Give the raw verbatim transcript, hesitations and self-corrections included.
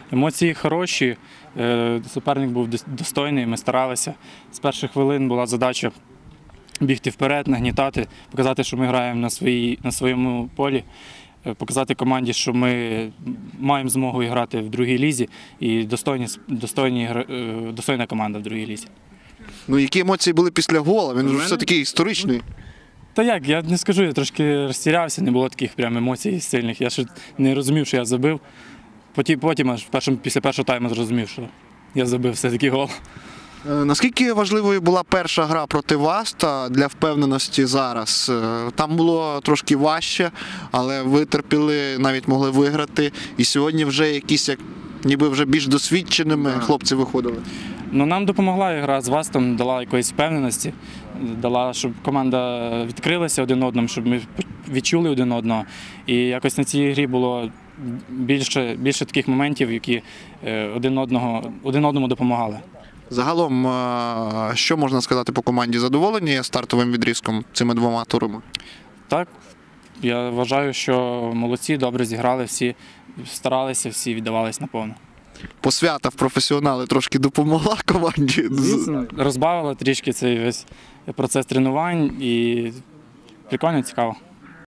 Емоції хороші, суперник був достойний, ми старалися. З перших хвилин була задача бігти вперед, нагнітати, показати, що ми граємо на, своїй, на своєму полі, показати команді, що ми маємо змогу грати в другій лізі і достойні, достойні, достойна команда в другій лізі. Ну, які емоції були після гола? Він вже все такий історичний. Та як, я не скажу, я трошки розтірявся, не було таких прям емоцій сильних. Я ще не розумів, що я забив. Потім, потім аж першим, після першого тайму зрозумів, що я забив все-таки гол. Наскільки важливою була перша гра проти вас та для впевненості зараз? Там було трошки важче, але ви терпіли, навіть могли виграти. І сьогодні вже якісь, як, ніби вже більш досвідченими хлопці виходили. Ну, нам допомогла гра з Вастом, дала якоїсь впевненості, дала, щоб команда відкрилася один одному, щоб ми відчули один одного. І якось на цій грі було більше, більше таких моментів, які один, одного, один одному допомагали. Загалом, що можна сказати по команді? Задоволені стартовим відрізком цими двома турами? Так, я вважаю, що молодці, добре зіграли, всі старалися, всі віддавались наповну. Посвята в професіонали трошки допомогла команді? Звісно, розбавила трішки цей весь процес тренувань і прикольно, цікаво.